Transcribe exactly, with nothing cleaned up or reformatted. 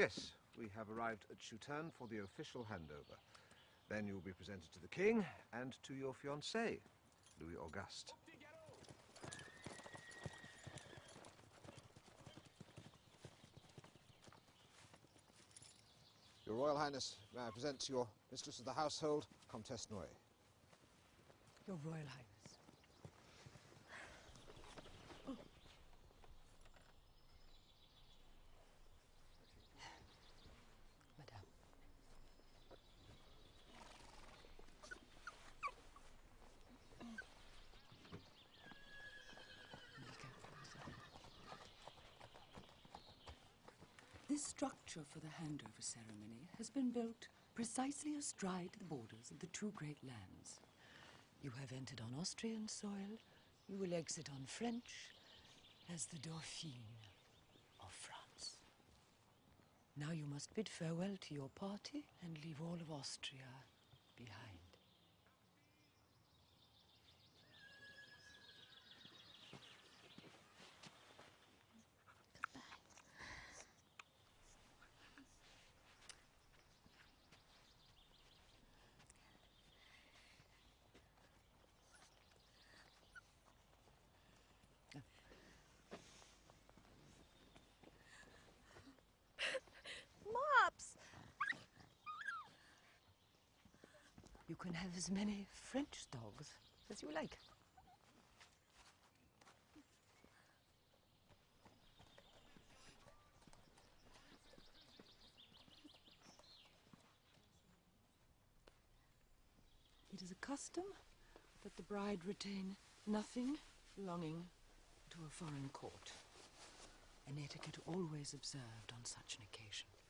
Yes, we have arrived at Chutan for the official handover. Then you will be presented to the king and to your fiancé, Louis Auguste. Your Royal Highness, may I present to your mistress of the household, Comtesse Noé. Your Royal Highness. Oh. Madame. This structure for the handover ceremony has been built precisely astride the borders of the two great lands. You have entered on Austrian soil, you will exit on French as the Dauphine of France. Now you must bid farewell to your party and leave all of Austria behind. Mops! You can have as many French dogs as you like. It is a custom that the bride retain nothing belonging to a foreign court. An etiquette always observed on such an occasion.